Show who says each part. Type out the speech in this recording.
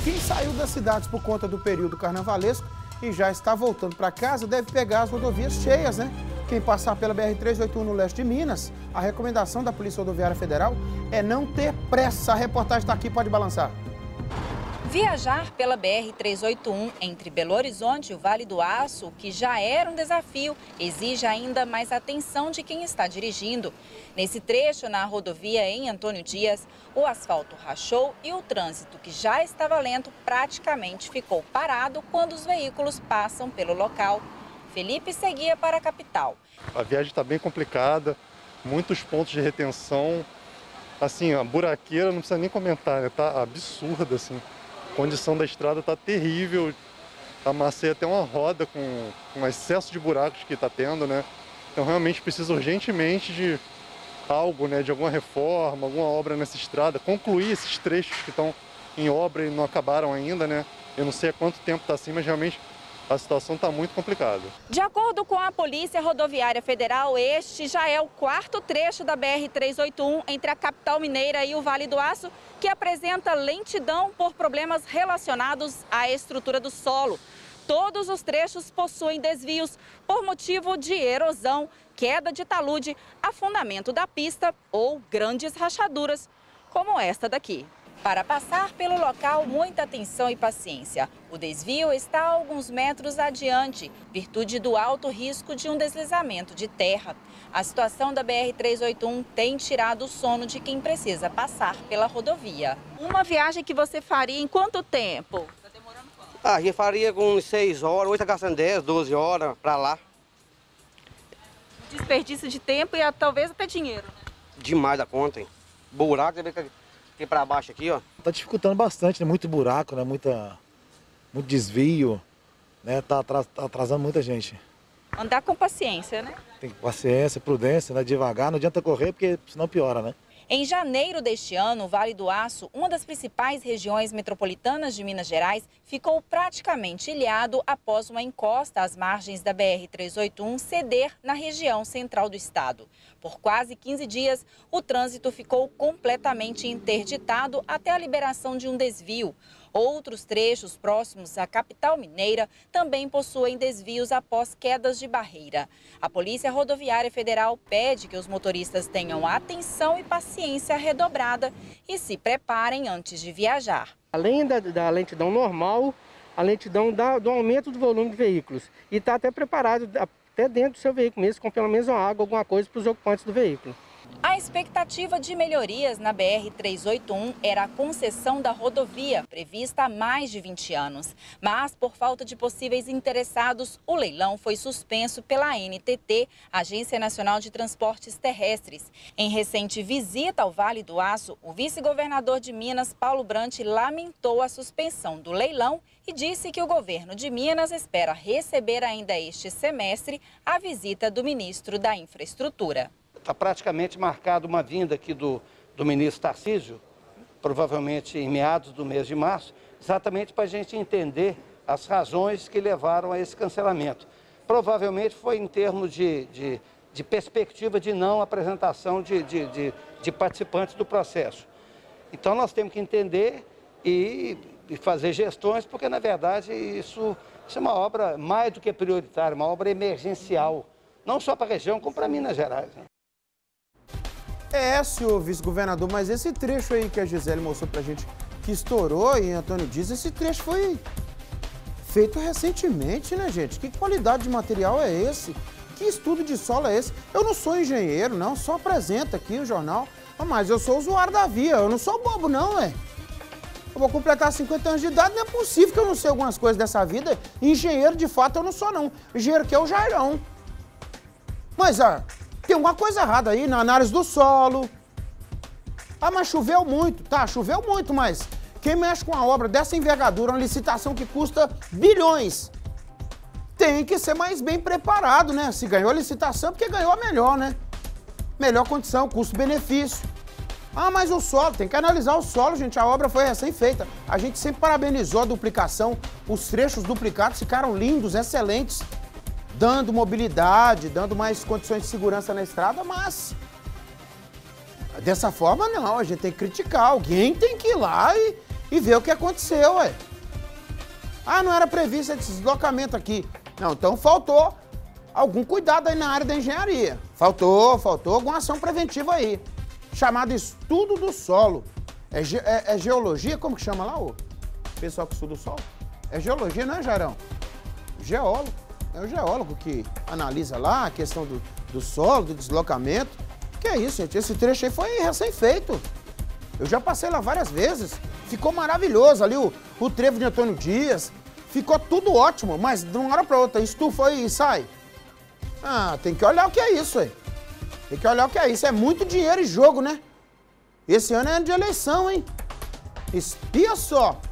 Speaker 1: Quem saiu das cidades por conta do período carnavalesco e já está voltando para casa deve pegar as rodovias cheias, né? Quem passar pela BR-381 no leste de Minas, a recomendação da Polícia Rodoviária Federal é não ter pressa. A reportagem está aqui, pode balançar.
Speaker 2: Viajar pela BR-381 entre Belo Horizonte e o Vale do Aço, que já era um desafio, exige ainda mais atenção de quem está dirigindo. Nesse trecho, na rodovia em Antônio Dias, o asfalto rachou e o trânsito, que já estava lento, praticamente ficou parado quando os veículos passam pelo local. Felipe seguia para a capital.
Speaker 3: A viagem está bem complicada, muitos pontos de retenção. Assim, a buraqueira não precisa nem comentar, né? Tá absurda, assim. A condição da estrada está terrível. Amassei até uma roda com o excesso de buracos que está tendo, né? Então realmente precisa urgentemente de algo, né? De alguma reforma, alguma obra nessa estrada. Concluir esses trechos que estão em obra e não acabaram ainda, né? Eu não sei há quanto tempo está assim, mas realmente a situação está muito complicada.
Speaker 2: De acordo com a Polícia Rodoviária Federal, este já é o quarto trecho da BR-381 entre a capital mineira e o Vale do Aço, que apresenta lentidão por problemas relacionados à estrutura do solo. Todos os trechos possuem desvios por motivo de erosão, queda de talude, afundamento da pista ou grandes rachaduras, como esta daqui. Para passar pelo local, muita atenção e paciência. O desvio está a alguns metros adiante, virtude do alto risco de um deslizamento de terra. A situação da BR-381 tem tirado o sono de quem precisa passar pela rodovia. Uma viagem que você faria em quanto tempo? Está demorando quanto?
Speaker 4: A gente faria com 6 horas, hoje está gastando 10, 12 horas para lá.
Speaker 2: Desperdício de tempo e talvez até dinheiro, né?
Speaker 4: Demais da conta, hein? Buraco, você vê que aqui para baixo aqui, ó.
Speaker 5: Tá dificultando bastante, né? Muito buraco, né? Muito desvio, né? Tá atrasando muita gente.
Speaker 2: Andar com paciência, né?
Speaker 5: Tem paciência, prudência, né? Devagar, não adianta correr porque senão piora, né?
Speaker 2: Em janeiro deste ano, o Vale do Aço, uma das principais regiões metropolitanas de Minas Gerais, ficou praticamente ilhado após uma encosta às margens da BR-381 ceder na região central do estado. Por quase 15 dias, o trânsito ficou completamente interditado até a liberação de um desvio. Outros trechos próximos à capital mineira também possuem desvios após quedas de barreira. A Polícia Rodoviária Federal pede que os motoristas tenham atenção e paciência redobrada e se preparem antes de viajar.
Speaker 6: Além da lentidão normal, a lentidão do aumento do volume de veículos. E está até preparado, até dentro do seu veículo mesmo, com pelo menos uma água, alguma coisa para os ocupantes do veículo.
Speaker 2: A expectativa de melhorias na BR-381 era a concessão da rodovia, prevista há mais de 20 anos. Mas, por falta de possíveis interessados, o leilão foi suspenso pela ANTT, Agência Nacional de Transportes Terrestres. Em recente visita ao Vale do Aço, o vice-governador de Minas, Paulo Brant, lamentou a suspensão do leilão e disse que o governo de Minas espera receber ainda este semestre a visita do ministro da Infraestrutura.
Speaker 7: Está praticamente marcada uma vinda aqui do ministro Tarcísio, provavelmente em meados do mês de março, exatamente para a gente entender as razões que levaram a esse cancelamento. Provavelmente foi em termos de perspectiva de não apresentação de participantes do processo. Então nós temos que entender e fazer gestões, porque na verdade isso é uma obra mais do que prioritária, uma obra emergencial, não só para a região, como para Minas Gerais, né?
Speaker 1: Senhor vice-governador, mas esse trecho aí que a Gisele mostrou pra gente, que estourou em Antônio Dias, esse trecho foi feito recentemente, né, gente? Que qualidade de material é esse? Que estudo de solo é esse? Eu não sou engenheiro, não, só apresento aqui o jornal, mas eu sou usuário da via, eu não sou bobo, não, ué. Eu vou completar 50 anos de idade, não é possível que eu não sei algumas coisas dessa vida. Engenheiro, de fato, eu não sou, não. Engenheiro que é o Jairão. Mas, tem alguma coisa errada aí na análise do solo. Mas choveu muito. Tá, choveu muito, mas quem mexe com uma obra dessa envergadura, uma licitação que custa bilhões, tem que ser mais bem preparado, né? Se ganhou a licitação, porque ganhou a melhor, né? Melhor condição, custo-benefício. Mas o solo, tem que analisar o solo, gente. A obra foi recém-feita. A gente sempre parabenizou a duplicação. Os trechos duplicados ficaram lindos, excelentes, dando mobilidade, dando mais condições de segurança na estrada, mas dessa forma não, a gente tem que criticar, alguém tem que ir lá e ver o que aconteceu, ué. Ah, não era previsto esse deslocamento aqui. Não, então faltou algum cuidado aí na área da engenharia. Faltou alguma ação preventiva aí. Chamado estudo do solo. É geologia? Como que chama lá, o pessoal que estuda o solo? É geologia, não é, Jairão? Geólogo. É o geólogo que analisa lá a questão do solo, do deslocamento. Que é isso, gente? Esse trecho aí foi recém-feito. Eu já passei lá várias vezes. Ficou maravilhoso ali o trevo de Antônio Dias. Ficou tudo ótimo, mas de uma hora para outra estufa e sai. Ah, tem que olhar o que é isso, aí. Tem que olhar o que é isso. É muito dinheiro em jogo, né? Esse ano é ano de eleição, hein? Espia só.